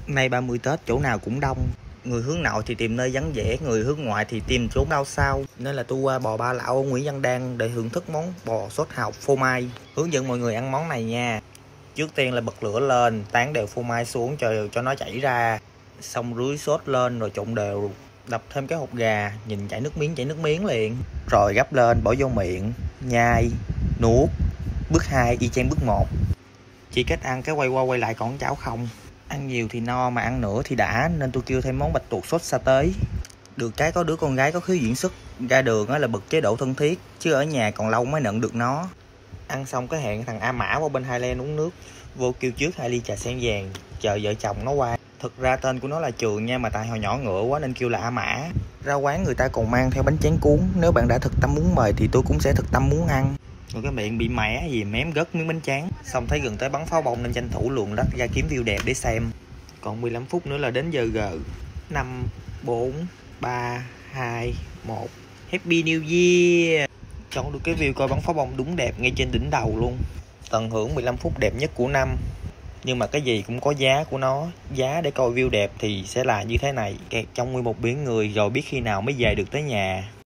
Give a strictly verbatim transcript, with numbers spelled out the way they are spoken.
Nay ba mươi Tết chỗ nào cũng đông. Người hướng nội thì tìm nơi vắng vẻ, người hướng ngoại thì tìm chốn đau sao. Nên là tôi qua bò Ba Lão ở Nguyễn Văn Đan để thưởng thức món bò sốt hào phô mai. Hướng dẫn mọi người ăn món này nha. Trước tiên là bật lửa lên, tán đều phô mai xuống cho cho nó chảy ra. Xong rưới sốt lên rồi trộn đều. Đập thêm cái hột gà, nhìn chảy nước miếng chảy nước miếng liền. Rồi gắp lên bỏ vô miệng, nhai, nuốt. Bước hai y chang bước một. Chỉ cách ăn cái quay qua quay lại còn chảo không. Ăn nhiều thì no mà ăn nữa thì đã, nên tôi kêu thêm món bạch tuộc sốt sa tế. Được cái có đứa con gái có khiếu diễn xuất, ra đường là bật chế độ thân thiết, chứ ở nhà còn lâu mới nhận được nó. Ăn xong cái hẹn thằng A Mã qua bên Highland uống nước. Vô kêu trước hai ly trà sen vàng, chờ vợ chồng nó qua. Thực ra tên của nó là Trường nha, mà tại hồi nhỏ ngựa quá nên kêu là A Mã. Ra quán người ta còn mang theo bánh tráng cuốn, nếu bạn đã thực tâm muốn mời thì tôi cũng sẽ thực tâm muốn ăn. Rồi cái miệng bị mẻ gì mém gất miếng bánh tráng. Xong thấy gần tới bắn pháo bông nên tranh thủ luồn lách ra kiếm view đẹp để xem. Còn mười lăm phút nữa là đến giờ G. Năm, bốn, ba, hai, một. Happy New Year. Chọn được cái view coi bắn pháo bông đúng đẹp ngay trên đỉnh đầu luôn. Tận hưởng mười lăm phút đẹp nhất của năm. Nhưng mà cái gì cũng có giá của nó. Giá để coi view đẹp thì sẽ là như thế này, kẹt trong nguyên một biển người rồi biết khi nào mới về được tới nhà.